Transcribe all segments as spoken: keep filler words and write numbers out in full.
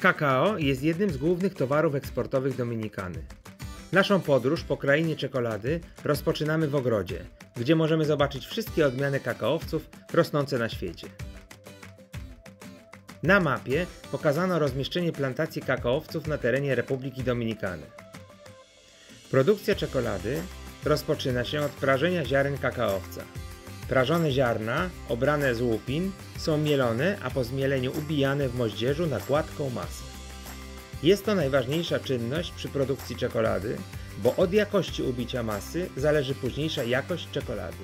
Kakao jest jednym z głównych towarów eksportowych Dominikany. Naszą podróż po krainie czekolady rozpoczynamy w ogrodzie, gdzie możemy zobaczyć wszystkie odmiany kakaowców rosnące na świecie. Na mapie pokazano rozmieszczenie plantacji kakaowców na terenie Republiki Dominikany. Produkcja czekolady rozpoczyna się od prażenia ziaren kakaowca. Prażone ziarna, obrane z łupin, są mielone, a po zmieleniu ubijane w moździerzu na gładką masę. Jest to najważniejsza czynność przy produkcji czekolady, bo od jakości ubicia masy zależy późniejsza jakość czekolady.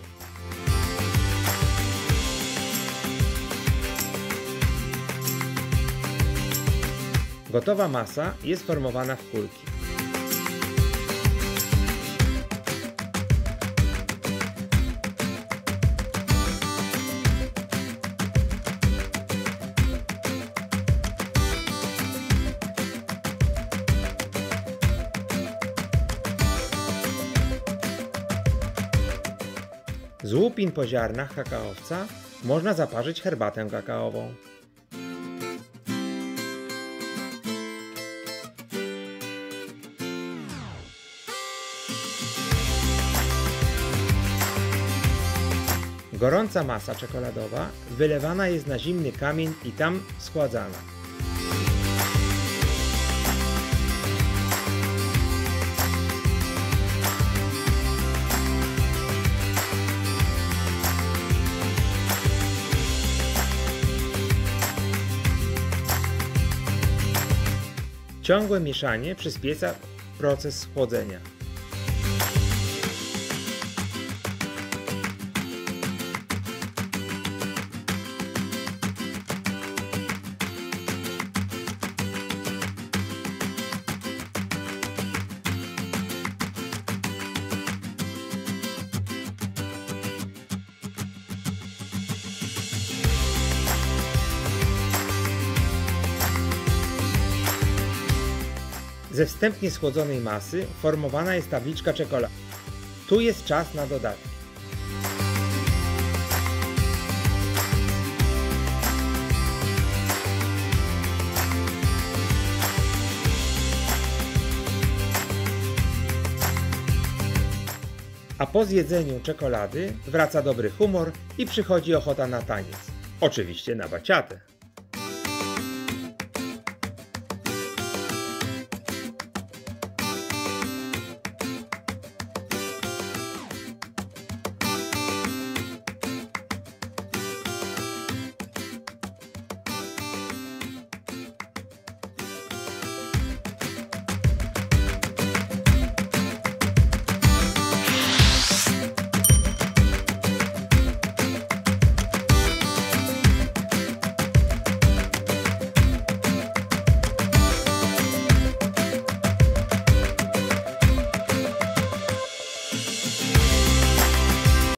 Gotowa masa jest formowana w kulki. Z łupin po ziarnach kakaowca można zaparzyć herbatę kakaową. Gorąca masa czekoladowa wylewana jest na zimny kamień i tam schładzana. Ciągłe mieszanie przyspiesza proces schłodzenia. Ze wstępnie schłodzonej masy formowana jest tabliczka czekolady. Tu jest czas na dodatki. A po zjedzeniu czekolady wraca dobry humor i przychodzi ochota na taniec. Oczywiście na baciatę.